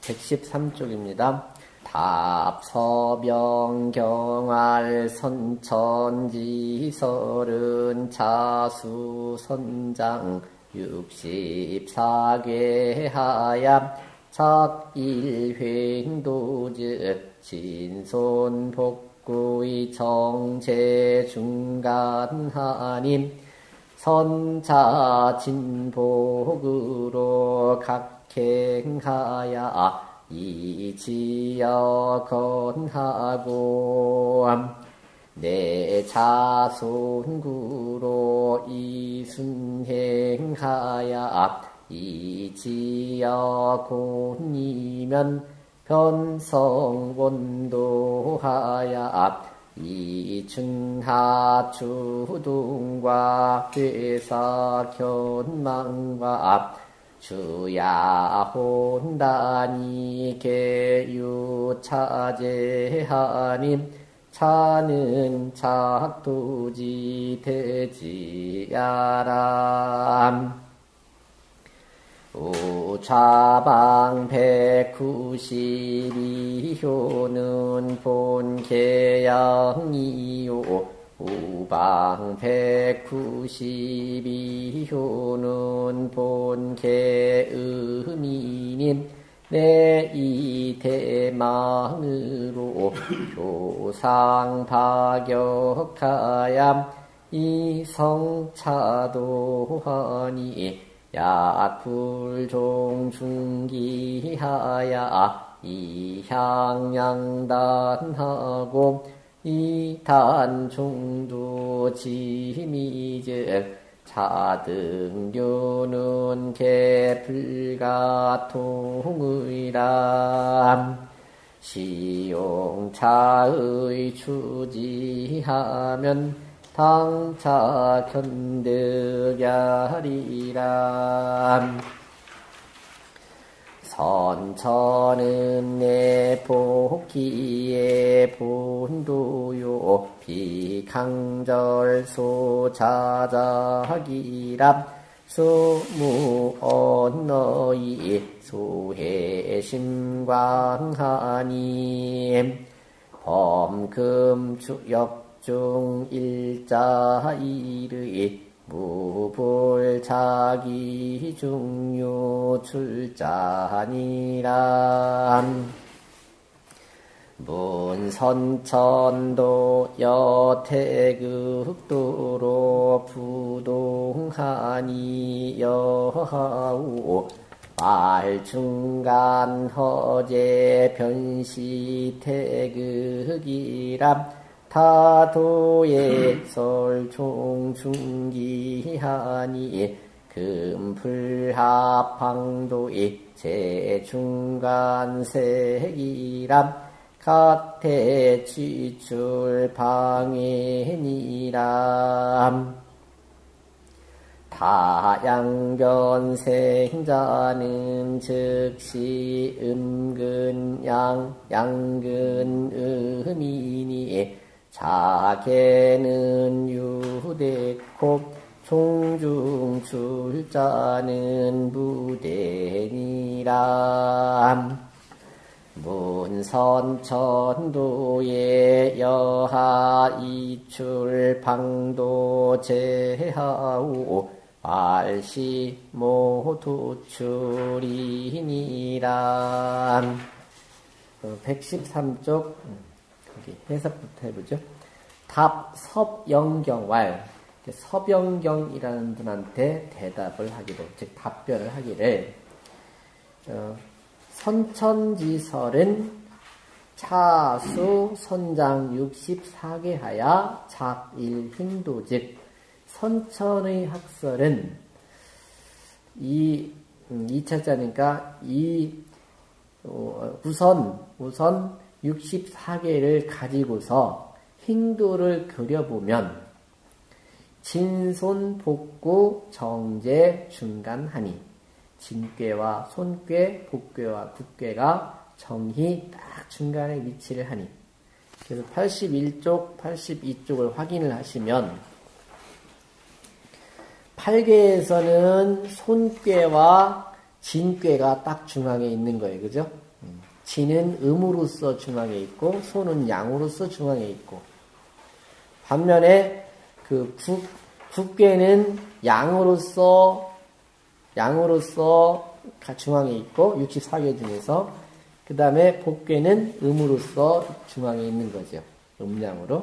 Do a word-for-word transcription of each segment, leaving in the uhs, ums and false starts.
백십삼 쪽입니다. 답서병경활 선천지설은 자수선장 육십사 개 하야 작일횡도즉 진손복구의 정제중간하님 선자진복으로 각행하야 이지여 건하고 내 자손구로 이순행하야 이지여 곤이면 변성원도하야 이춘하추둥과 회사견망과 주야혼단이 개유차제하님 차는 작두지 대지야람 우좌방 백구십이 효는 본계양이요 우방 백구십이 효는 본계음이님 내 이대망으로 효상파격하얌 이성차도하니 약불종중기하야 이향양단하고 이단중도 지미즉 차등류는 개불가통의람 시용차의 추지하면 당차 견득야리람 선천은 내 복기의 본도요 비강절소 자작이랍 수무언너이 소해심광하니 범금주역 중일자일의 무불자기중요 출자니람 문선천도 여태극도로 부동하니 여하우 말중간 허제 변시태극이람 타도의 설총중기하니 금불합방도의 제중간색이람 각태취출방해니람 다양견생자는 즉시 음근양 양근음이니 자계는 유대코 총중출자는 무대니람 문선천도의 여하이출방도 제하우 알시 모두출이니람 백십삼 쪽 여기 해석부터 해보죠. 답 섭영경왈 서병경이라는 분한테 대답을 하기를 즉 답변을 하기를 어, 선천지설은 차수 선장 육십사 개 하야 작일 hin도 즉 선천의 학설은 이 음, 이 차자니까 이 어, 우선 우선 육십사 개를 가지고서 힌두를 그려보면 진손, 복구, 정제, 중간하니 진꾀와 손꾀, 복꾀와 국꾀가 정히 딱 중간에 위치를 하니 그래서 팔십일 쪽, 팔십이 쪽을 확인을 하시면 팔 개에서는 손꾀와 진꾀가 딱 중앙에 있는 거예요. 그죠? 진은 음으로서 중앙에 있고 손은 양으로서 중앙에 있고 반면에 그 국, 국괴는 양으로서 양으로서 중앙에 있고 육십사 개 중에서 그 다음에 복괴는 음으로서 중앙에 있는 거죠. 음양으로.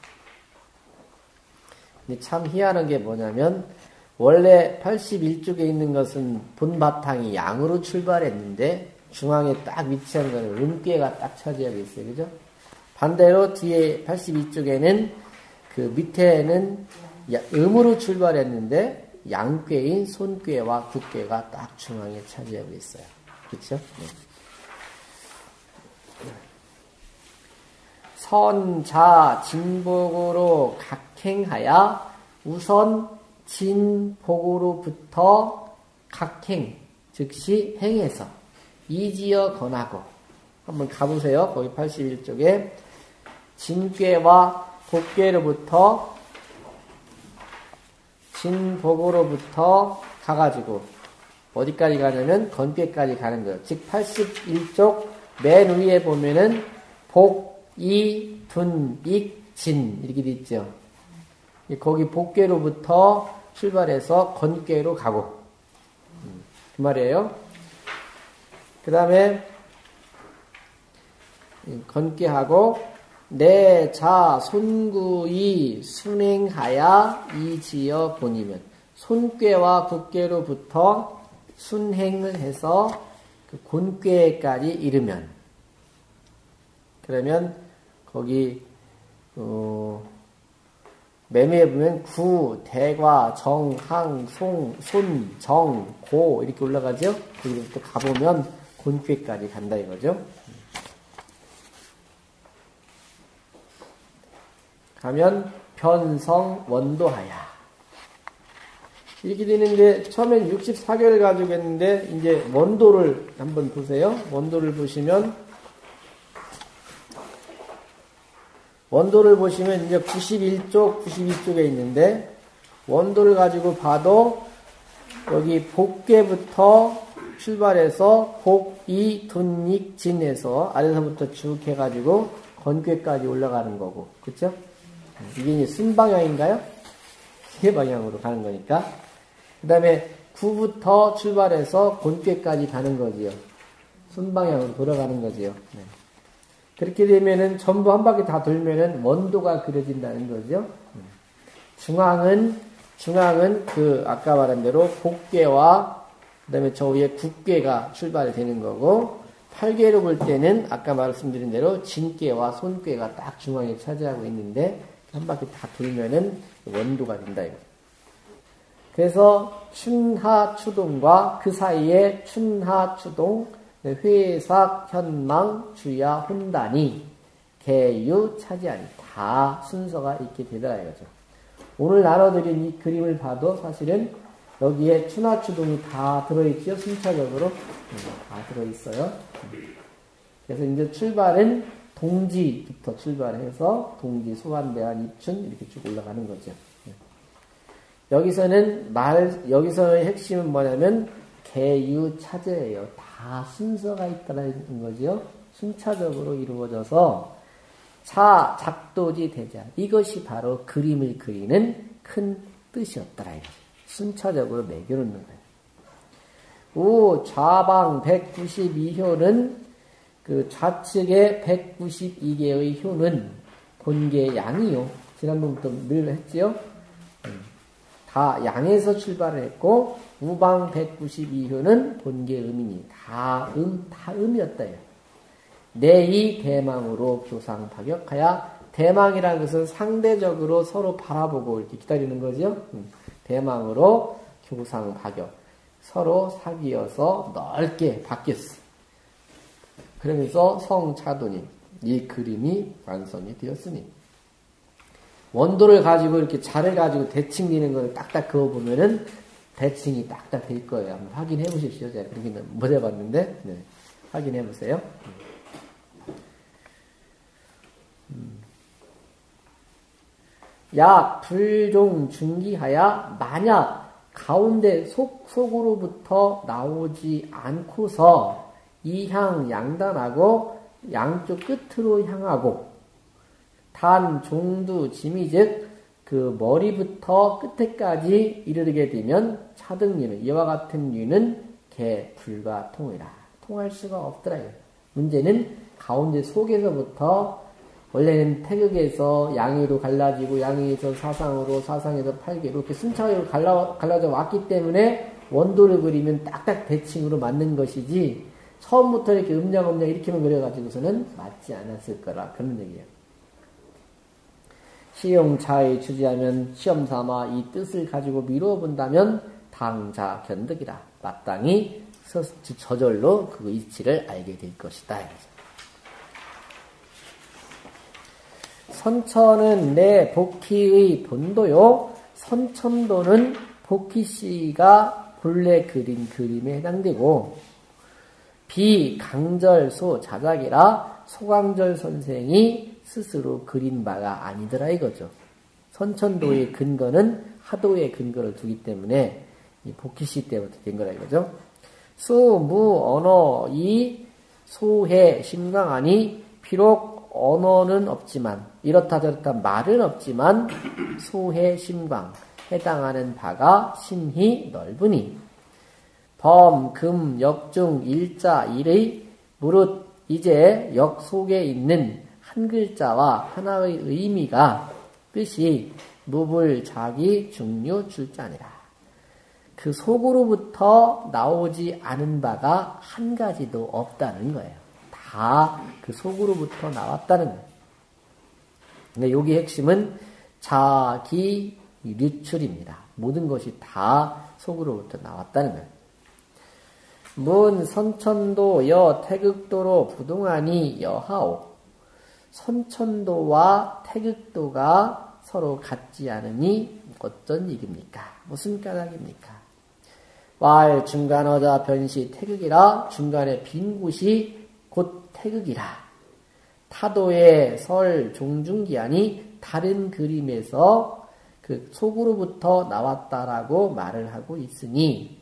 근데 참 희한한 게 뭐냐면 원래 팔십일 쪽에 있는 것은 본바탕이 양으로 출발했는데 중앙에 딱 위치한 거는 음괴가 딱 차지하고 있어요. 그죠? 반대로 뒤에 팔십이 쪽에는 그 밑에는 음으로 출발했는데 양괴인 손괴와 국괴가 딱 중앙에 차지하고 있어요. 그렇죠? 네. 선, 자, 진복으로 각행하여 우선 진복으로부터 각행, 즉시 행해서 이지어 건하고 한번 가보세요. 거기 팔십일 쪽에 진괴와 복괴로부터 진복으로부터 가가지고 어디까지 가냐면 건괴까지 가는 거예요. 즉 팔십일 쪽 맨 위에 보면은 복, 이, 둔, 익, 진 이렇게 돼 있죠. 거기 복괴로부터 출발해서 건괴로 가고 그 말이에요. 그 다음에 건괴하고 내 자 손구이 순행하야 이지어 본이면 손괴와 국괴로부터 순행을 해서 그 곤괴까지 이르면 그러면 거기 어, 매매에 보면 구, 대과, 정, 항, 송, 손, 정, 고 이렇게 올라가죠. 거기부터 가보면 곤괴까지 간다 이거죠. 가면 변성 원도하야 이렇게 되는데 처음엔 육십사 개를 가지고 했는데 이제 원도를 한번 보세요. 원도를 보시면 원도를 보시면 이제 구십일 쪽, 구십이 쪽에 있는데 원도를 가지고 봐도 여기 복괴부터 출발해서 복, 이, 둔, 익, 진에서 아래서부터 쭉 해가지고 건괴까지 올라가는 거고 그렇죠? 이게 이제 순방향인가요? 세 방향으로 가는 거니까. 그 다음에 구부터 출발해서 곤괴까지 가는 거지요. 순방향으로 돌아가는 거지요. 네. 그렇게 되면은 전부 한 바퀴 다 돌면은 원도가 그려진다는 거죠. 중앙은, 중앙은 그 아까 말한 대로 복괴와 그 다음에 저 위에 국괴가 출발이 되는 거고, 팔괴로 볼 때는 아까 말씀드린 대로 진괴와 손괴가 딱 중앙에 차지하고 있는데, 한 바퀴 다 돌면은 원도가 된다 이거. 그래서 춘하 추동과 그 사이에 춘하 추동, 회삭, 현망, 주야, 혼단이 개유 차지하니 다 순서가 있게 되더라 이거죠. 오늘 나눠드린 이 그림을 봐도 사실은 여기에 춘하 추동이 다 들어있죠. 순차적으로 다 들어있어요. 그래서 이제 출발은 동지부터 출발해서 동지, 소환대한, 입춘 이렇게 쭉 올라가는 거죠. 여기서는 말 여기서의 핵심은 뭐냐면 개유 차제예요. 다 순서가 있다는 거죠. 순차적으로 이루어져서 차 작도지 대자 이것이 바로 그림을 그리는 큰 뜻이었더라 이거죠. 순차적으로 매겨놓는 거예요. 우 좌방 백구십이 효는 그 좌측의 백구십이 개의 효는 본계 양이요. 지난번부터 늘 했지요. 다 양에서 출발을 했고 우방 백구십이 효는 본계 음이니 다 음, 다 음이었다. 내이 대망으로 교상 파격하여 대망이라는 것은 상대적으로 서로 바라보고 이렇게 기다리는 거죠. 대망으로 교상 파격 서로 사귀어서 넓게 바뀌었어. 그러면서 성차도니 이 그림이 완성이 되었으니 원도를 가지고 이렇게 자를 가지고 대칭되는 걸 딱딱 그어보면은 대칭이 딱딱 될 거예요. 한번 확인해 보십시오. 제가 그렇게는 못 해봤는데 네. 확인해 보세요. 음. 약 불종 중기하여 만약 가운데 속 속으로부터 나오지 않고서 이향 양단하고 양쪽 끝으로 향하고 단 종두 짐이 즉 그 머리부터 끝에까지 이르게 되면 차등류는 이와 같은 류는 개 불과 통이라 통할 수가 없더라. 문제는 가운데 속에서부터 원래는 태극에서 양의로 갈라지고 양의에서 사상으로 사상에서 팔계로 이렇게 순차적으로 갈라, 갈라져 왔기 때문에 원도를 그리면 딱딱 대칭으로 맞는 것이지 처음부터 이렇게 음양음양 이렇게만 그려가지고서는 맞지 않았을 거라 그런 얘기예요. 시용차에 주지하면 시험삼아 이 뜻을 가지고 미루어 본다면 당자 견득이라 마땅히 저절로 그 이치를 알게 될 것이다. 선천은 내 복희의 본도요. 선천도는 복희씨가 본래 그린 그림에 해당되고 비강절소 자작이라 소강절 선생이 스스로 그린 바가 아니더라 이거죠. 선천도의 근거는 하도의 근거를 두기 때문에 이 복희씨 때부터 된 거라 이거죠. 수, 무, 언어, 이, 소해, 심강하니 비록 언어는 없지만 이렇다 저렇다 말은 없지만 소해, 심강 해당하는 바가 심히 넓으니 범, 금, 역중, 일자, 일의 무릇 이제 역 속에 있는 한 글자와 하나의 의미가 뜻이 무불 자기 중류 출자니라. 그 속으로부터 나오지 않은 바가 한 가지도 없다는 거예요. 다 그 속으로부터 나왔다는 거예요. 근데 여기 핵심은 자기 유출입니다. 모든 것이 다 속으로부터 나왔다는 거예요. 문 선천도 여 태극도로 부동하니 여하오. 선천도와 태극도가 서로 같지 않으니 어떤 일입니까? 무슨 까닭입니까? 왈 중간어자 변시 태극이라 중간에 빈 곳이 곧 태극이라. 타도의 설 종중기한이 다른 그림에서 그 속으로부터 나왔다라고 말을 하고 있으니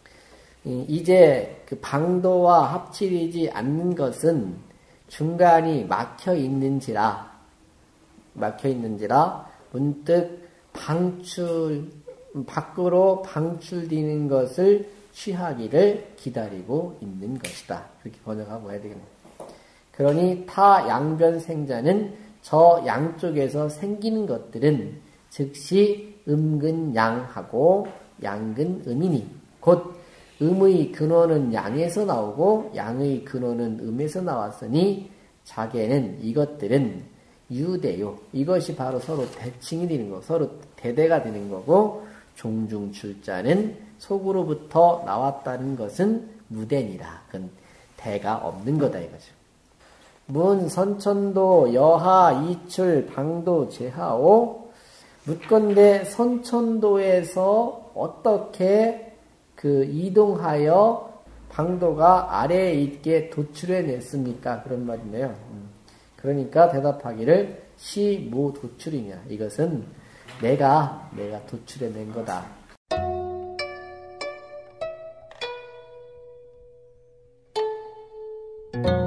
이제 그 방도와 합치되지 않는 것은 중간이 막혀 있는지라 막혀 있는지라 문득 방출 밖으로 방출되는 것을 취하기를 기다리고 있는 것이다. 그렇게 번역하고 해야 되겠네요. 그러니 타 양변 생자는 저 양쪽에서 생기는 것들은 즉시 음근양하고 양근음이니 곧 음의 근원은 양에서 나오고 양의 근원은 음에서 나왔으니 자게는 이것들은 유대요. 이것이 바로 서로 대칭이 되는 거, 서로 대대가 되는 거고 종중출자는 속으로부터 나왔다는 것은 무대니라. 그건 대가 없는 거다 이거죠. 문 선천도 여하 이출 방도 제하오. 묻건대 선천도에서 어떻게 그 이동하여 방도가 아래에 있게 도출해냈습니까? 그런 말이네요. 그러니까 대답하기를 시무 도출이냐. 이것은 내가 내가 도출해낸 거다. you